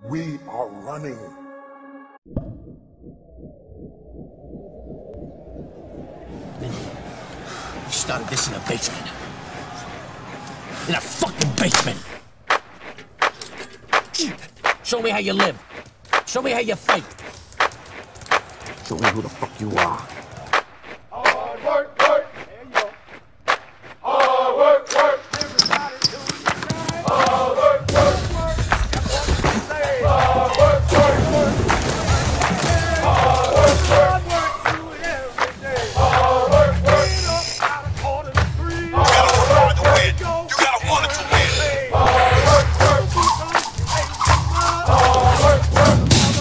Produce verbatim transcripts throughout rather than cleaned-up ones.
We are running. You started this in a basement. In a fucking basement. Show me how you live. Show me how you fight. Show me who the fuck you are. Hard work, work. There you go. Hard work, work. Everybody do the same. Hard work, work. Hard work, Hard work, work. Hard work, work. hard work, do it every day. Hard work, work. Get up out of quarter to three. You gotta work hard to win. Go. You gotta want it to win. Hey. Hard work, work. Hard work, work.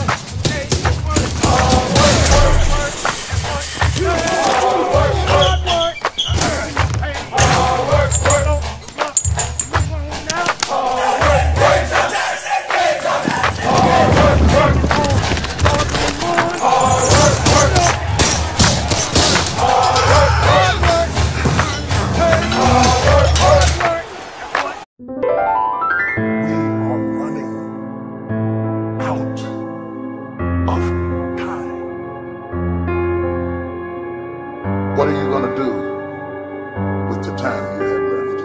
What are you going to do with the time you have left?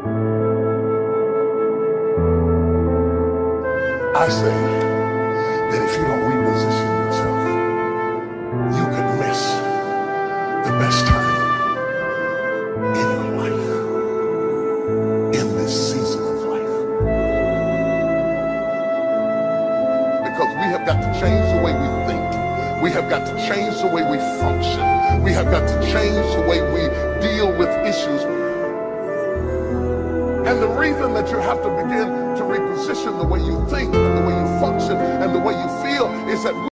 I say that if you don't reposition yourself, you could miss the best time in your life, in this season of life. Because we have got to change the way we think. We have got to change the way we function. We have got to change the way we deal with issues. And the reason that you have to begin to reposition the way you think and the way you function and the way you feel is that we